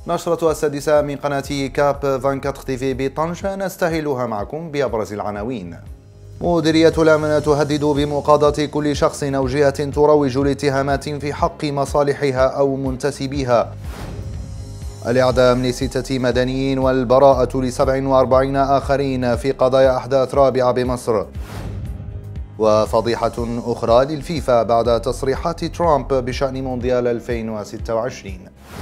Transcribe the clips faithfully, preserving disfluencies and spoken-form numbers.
نشرة السادسة من قناة كاب أربعة وعشرين تي في بطنجة نستهلها معكم بأبرز العناوين. مديرية الأمن تهدد بمقاضاة كل شخص أو جهة تروج لاتهامات في حق مصالحها أو منتسبيها. الإعدام لستة مدنيين والبراءة لسبع وأربعين آخرين في قضايا أحداث رابعة بمصر. وفضيحة أخرى للفيفا بعد تصريحات ترامب بشأن مونديال ألفين وستة وعشرين.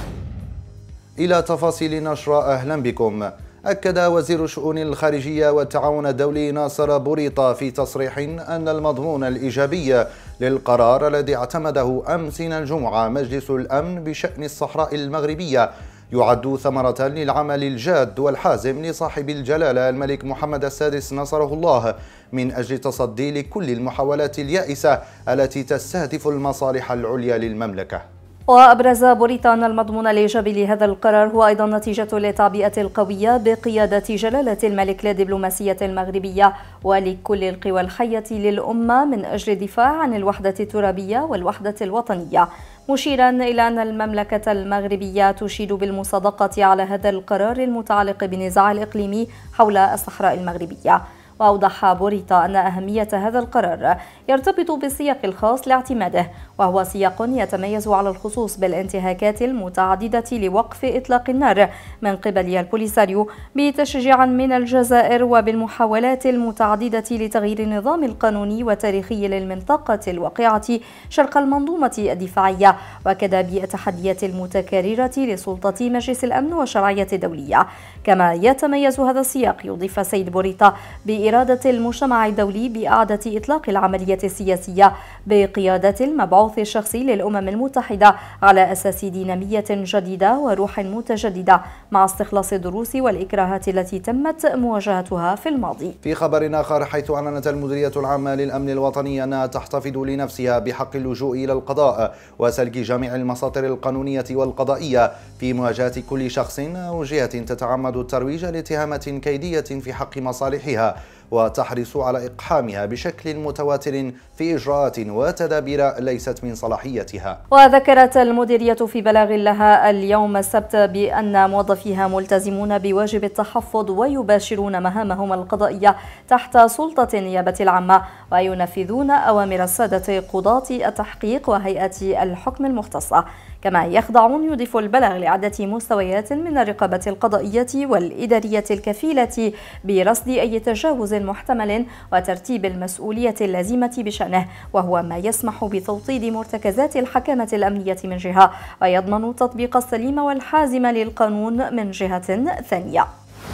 إلى تفاصيل نشرة، أهلا بكم. أكد وزير الشؤون الخارجية والتعاون الدولي ناصر بوريطة في تصريح أن المضمون الإيجابي للقرار الذي اعتمده أمس الجمعة مجلس الأمن بشأن الصحراء المغربية يعد ثمرة للعمل الجاد والحازم لصاحب الجلالة الملك محمد السادس نصره الله من أجل تصدي لكل المحاولات اليائسة التي تستهدف المصالح العليا للمملكة. وأبرز بوريطة أن المضمون الإيجابي لهذا القرار هو أيضا نتيجة للتعبئة القوية بقيادة جلالة الملك للدبلوماسية المغربية ولكل القوى الحية للأمة من أجل الدفاع عن الوحدة الترابية والوحدة الوطنية، مشيرا إلى أن المملكة المغربية تشيد بالمصادقة على هذا القرار المتعلق بالنزاع الإقليمي حول الصحراء المغربية. وأوضح بوريطة أن أهمية هذا القرار يرتبط بالسياق الخاص لاعتماده، وهو سياق يتميز على الخصوص بالانتهاكات المتعددة لوقف إطلاق النار من قبل البوليساريو بتشجيع من الجزائر، وبالمحاولات المتعددة لتغيير النظام القانوني والتاريخي للمنطقة الواقعة شرق المنظومة الدفاعية، وكذا بالتحديات المتكررة لسلطة مجلس الأمن والشرعية الدولية. كما يتميز هذا السياق، يضيف السيد بوريطة، بإرادة المجتمع الدولي بإعادة إطلاق العملية السياسية بقيادة المبعوث الشخصي للأمم المتحدة على أساس دينامية جديدة وروح متجددة مع استخلاص الدروس والإكراهات التي تمت مواجهتها في الماضي. في خبر آخر، حيث أعلنت المديرية العامة للأمن الوطني أنها تحتفظ لنفسها بحق اللجوء إلى القضاء وسلك جميع المساطر القانونية والقضائية في مواجهة كل شخص أو جهة تتعمد الترويج لاتهامات كيدية في حق مصالحها، وتحرص على إقحامها بشكل متواتر في إجراءات وتدابير ليست من صلاحيتها. وذكرت المديرية في بلاغ لها اليوم السبت بأن موظفيها ملتزمون بواجب التحفظ ويباشرون مهامهم القضائية تحت سلطة النيابة العامة، وينفذون أوامر السادة قضاة التحقيق وهيئة الحكم المختصة. كما يخضعون، يضيف البلاغ، لعدة مستويات من الرقابة القضائية والإدارية الكفيلة برصد أي تجاوز محتمل وترتيب المسؤولية اللازمة بشأنه، وهو ما يسمح بتوطيد مرتكزات الحكامة الأمنية من جهة، ويضمن التطبيق السليم والحازم للقانون من جهة ثانية.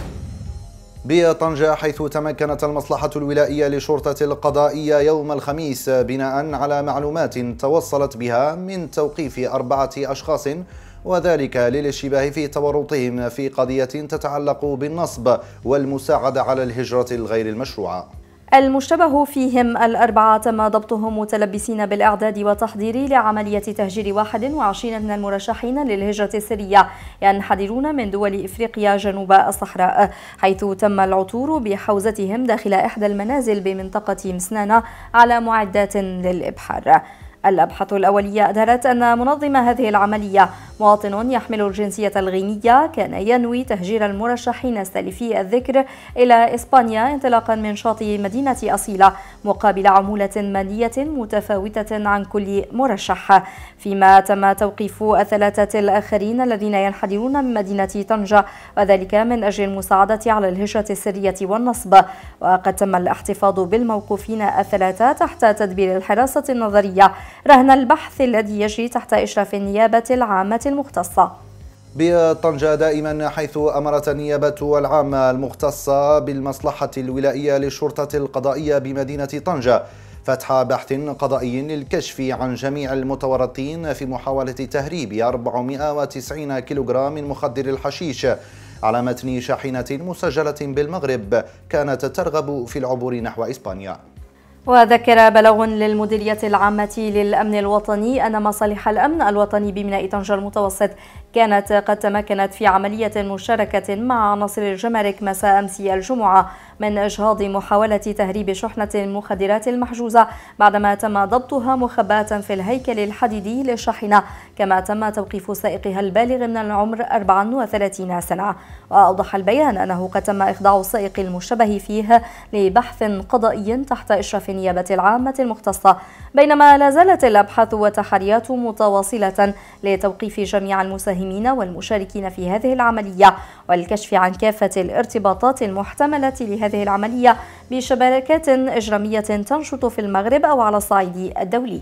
بطنجة، حيث تمكنت المصلحة الولائية للشرطة القضائية يوم الخميس بناء على معلومات توصلت بها من توقيف أربعة أشخاص، وذلك للاشتباه في تورطهم في قضية تتعلق بالنصب والمساعدة على الهجرة الغير المشروعة. المشتبه فيهم الأربعة تم ضبطهم متلبسين بالإعداد والتحضير لعملية تهجير واحد وعشرين من المرشحين للهجرة السرية ينحدرون من دول إفريقيا جنوب الصحراء، حيث تم العثور بحوزتهم داخل إحدى المنازل بمنطقة مسنانة على معدات للإبحار. الأبحاث الأولية أظهرت أن منظم هذه العملية، مواطن يحمل الجنسية الغينية، كان ينوي تهجير المرشحين السالفي الذكر إلى إسبانيا انطلاقا من شاطئ مدينة أصيلة مقابل عمولة مالية متفاوتة عن كل مرشح، فيما تم توقيف الثلاثة الآخرين الذين ينحدرون من مدينة طنجة، وذلك من أجل المساعدة على الهجرة السرية والنصب. وقد تم الاحتفاظ بالموقوفين الثلاثة تحت تدبير الحراسة النظرية رهن البحث الذي يجري تحت إشراف النيابة العامة المختصة. بطنجة دائما، حيث أمرت النيابة العامة المختصة بالمصلحة الولائية للشرطة القضائية بمدينة طنجة فتح بحث قضائي للكشف عن جميع المتورطين في محاولة تهريب أربعمائة وتسعين كيلوغرام من مخدر الحشيش على متن شاحنة مسجلة بالمغرب كانت ترغب في العبور نحو إسبانيا. وذكر بلاغ للمديرية العامة للأمن الوطني أن مصالح الأمن الوطني بميناء طنجة المتوسط كانت قد تمكنت في عملية مشتركة مع عناصر الجمارك مساء أمس الجمعة من إجهاض محاولة تهريب شحنة المخدرات المحجوزة بعدما تم ضبطها مخبأة في الهيكل الحديدي للشاحنة، كما تم توقيف سائقها البالغ من العمر أربع وثلاثين سنة. وأوضح البيان أنه قد تم إخضاع السائق المشتبه فيه لبحث قضائي تحت إشراف النيابة العامة المختصة، بينما لا زالت الأبحاث والتحريات متواصلة لتوقيف جميع المساهمين والمشاركين في هذه العملية والكشف عن كافة الارتباطات المحتملة لهذه العملية بشبكات إجرامية تنشط في المغرب أو على الصعيد الدولي.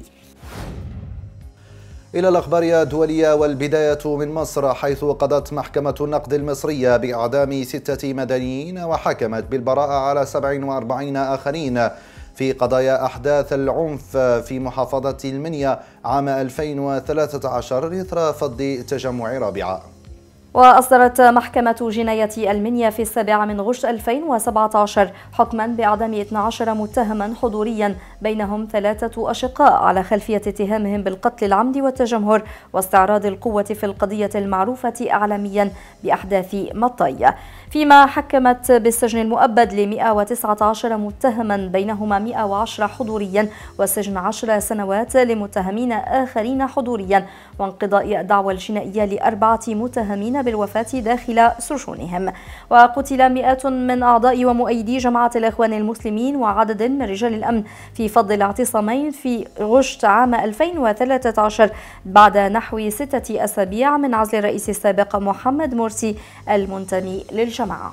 إلى الأخبار الدولية والبداية من مصر، حيث قضت محكمة النقد المصرية بإعدام ستة مدنيين وحكمت بالبراءة على سبع وأربعين آخرين في قضايا أحداث العنف في محافظة المنيا عام ألفين وثلاثة عشر إثر فض تجمع رابعة. وأصدرت محكمة جناية المنيا في السابع من غشت ألفين وسبعة عشر حكما بإعدام اثني عشر متهما حضوريا، بينهم ثلاثة أشقاء، على خلفية اتهامهم بالقتل العمد والتجمهر واستعراض القوة في القضية المعروفة إعلاميا بأحداث مطي، فيما حكمت بالسجن المؤبد ل مئة وتسعة عشر متهما، بينهما مئة وعشرة حضوريا وسجن عشر سنوات لمتهمين آخرين حضوريا، وانقضاء الدعوى الجنائية لأربعة متهمين بالوفاة داخل سجونهم. وقتل مئات من أعضاء ومؤيدي جماعة الإخوان المسلمين وعدد من رجال الأمن في فض الاعتصامين في غشت عام ألفين وثلاثة عشر بعد نحو ستة أسابيع من عزل الرئيس السابق محمد مرسي المنتمي للجماعة.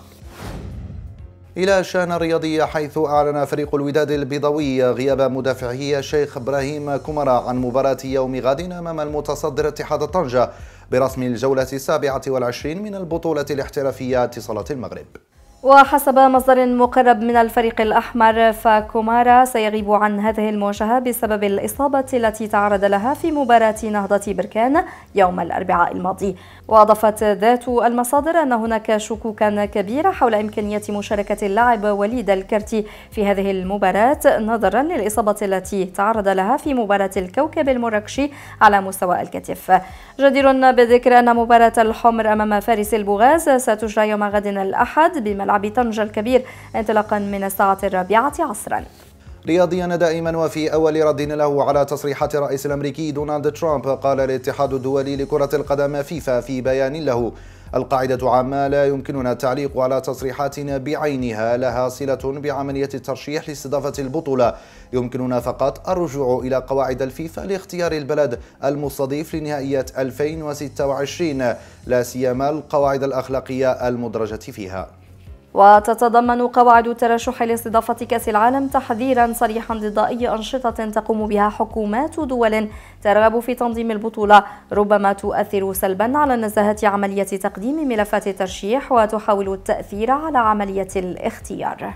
إلى الشأن الرياضي، حيث أعلن فريق الوداد البيضاوي غياب مدافعه الشيخ إبراهيم كومارا عن مباراة يوم غد أمام المتصدر اتحاد طنجة برسم الجولة السابعة والعشرين من البطولة الاحترافية اتصالات المغرب. وحسب مصدر مقرب من الفريق الأحمر، فكومارا سيغيب عن هذه المواجهة بسبب الإصابة التي تعرض لها في مباراة نهضة بركان يوم الأربعاء الماضي. وأضافت ذات المصادر أن هناك شكوكا كبيرة حول إمكانية مشاركة اللاعب وليد الكرتي في هذه المباراة نظرا للإصابة التي تعرض لها في مباراة الكوكب المراكشي على مستوى الكتف. جدير بالذكر أن مباراة الحمر أمام فارس البوغاز ستجرى يوم غد الأحد بملعب طنجة الكبير انطلاقا من الساعة الرابعة عصرا. رياضيا دائما، وفي أول رد له على تصريحات الرئيس الأمريكي دونالد ترامب، قال الاتحاد الدولي لكرة القدم فيفا في بيان له: القاعدة عامة، لا يمكننا التعليق على تصريحات بعينها لها صلة بعملية الترشيح لاستضافة البطولة، يمكننا فقط الرجوع إلى قواعد الفيفا لاختيار البلد المستضيف لنهائيات ألفين وستة وعشرين، لا سيما القواعد الأخلاقية المدرجة فيها. وتتضمن قواعد الترشح لاستضافة كأس العالم تحذيرا صريحا ضد أي أنشطة تقوم بها حكومات دول ترغب في تنظيم البطولة، ربما تؤثر سلبا على نزاهة عملية تقديم ملفات الترشيح وتحاول التأثير على عملية الاختيار.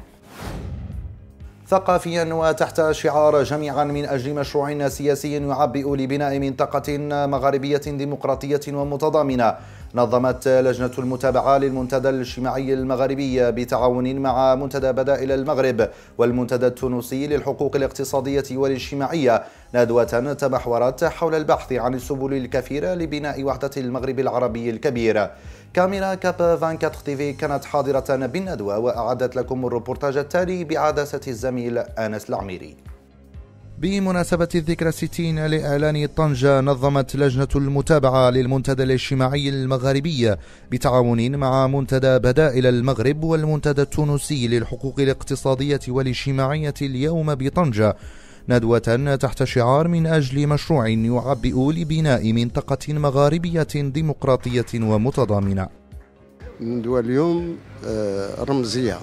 ثقافيا، وتحت شعار جميعا من أجل مشروع سياسي يعبئ لبناء منطقة مغاربية ديمقراطية ومتضامنة، نظمت لجنة المتابعة للمنتدى الاجتماعي المغربي بتعاون مع منتدى بدائل المغرب والمنتدى التونسي للحقوق الاقتصادية والاجتماعية ندوة تمحورت حول البحث عن السبل الكثيرة لبناء وحدة المغرب العربي الكبير. كاميرا كاب أربعة وعشرين تي في كانت حاضرة بالندوة وأعدت لكم الريبورتاج التالي بعدسة الزميل أنس العميري. بمناسبة الذكرى الستين لإعلان طنجة، نظمت لجنة المتابعة للمنتدى الاجتماعي المغربي بتعاون مع منتدى بدائل المغرب والمنتدى التونسي للحقوق الاقتصادية والاجتماعية اليوم بطنجة ندوة تحت شعار من أجل مشروع يعبئ لبناء منطقة مغاربية ديمقراطية ومتضامنة. الندوة اليوم رمزية،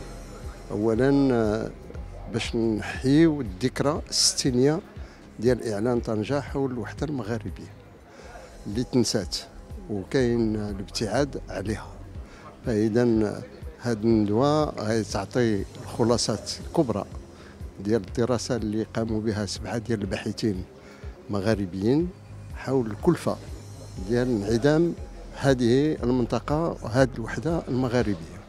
أولا باش نحيو الذكرى الستينية ديال إعلان طنجة حول الوحدة المغاربية اللي تنسات وكاين الابتعاد عليها. فإذا هذه الندوة غتعطي الخلاصات الكبرى ديال الدراسة اللي قاموا بها سبعة ديال الباحثين مغاربيين حول الكلفة ديال انعدام هذه المنطقة وهذه الوحدة المغاربية.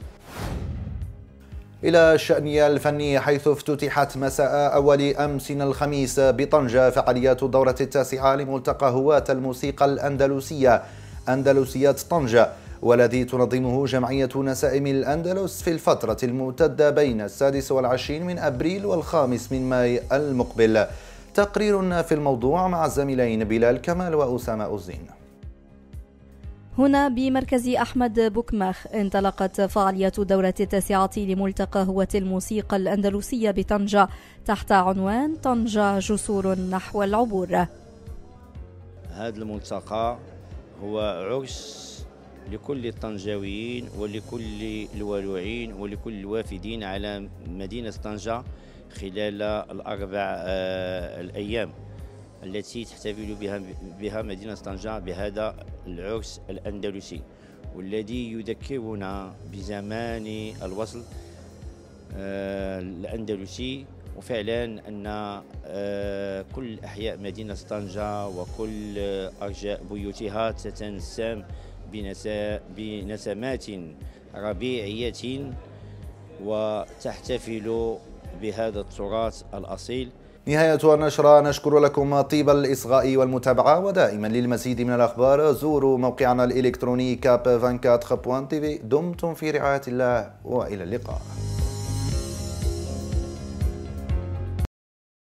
إلى الشأن الفني، حيث افتتحت مساء أول أمس الخميس بطنجة فعاليات الدورة التاسعة لملتقى هواة الموسيقى الأندلسية أندلسيات طنجة، والذي تنظمه جمعية نسائم الأندلس في الفترة الممتدة بين السادس والعشرين من أبريل والخامس من ماي المقبل. تقرير في الموضوع مع الزميلين بلال كمال وأسامة أوزين. هنا بمركز أحمد بوكماخ انطلقت فعالية دورة التاسعة لملتقى هوة الموسيقى الأندلسية بطنجة تحت عنوان طنجة جسور نحو العبور. هذا الملتقى هو عرس لكل الطنجاويين ولكل الولوعين ولكل الوافدين على مدينة طنجة خلال الأربع الأيام التي تحتفل بها بها مدينة طنجة بهذا العرس الأندلسي، والذي يذكرنا بزمان الوصل الأندلسي. وفعلا أن كل أحياء مدينة طنجة وكل أرجاء بيوتها تتنسم بنسمات ربيعية وتحتفل بهذا التراث الأصيل. نهاية النشرة، نشكر لكم طيب الإصغاء والمتابعة، ودائما للمزيد من الأخبار زوروا موقعنا الإلكتروني كاب أربعة وعشرين دوت تي في. دمتم في رعاية الله وإلى اللقاء.